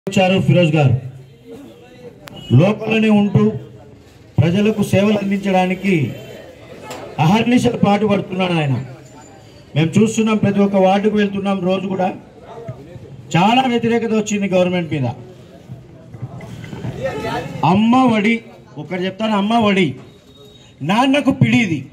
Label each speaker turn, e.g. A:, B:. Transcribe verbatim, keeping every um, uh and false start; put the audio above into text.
A: వచ్చారు ఫిరోజ్ గారు లోకల్లోనే ఉంటూ ప్రజలకు సేవలు అందించడానికి అహర్నిశలు పాటుపడుతున్నాడు ఆయన. మేము చూస్తున్నాం, ప్రతి ఒక్క వార్డుకు వెళ్తున్నాం. రోజు కూడా చాలా వ్యతిరేకత వచ్చింది గవర్నమెంట్ మీద. అమ్మ ఒడి ఒకటి చెప్తాను, అమ్మ ఒడి నాన్నకు పిడిది.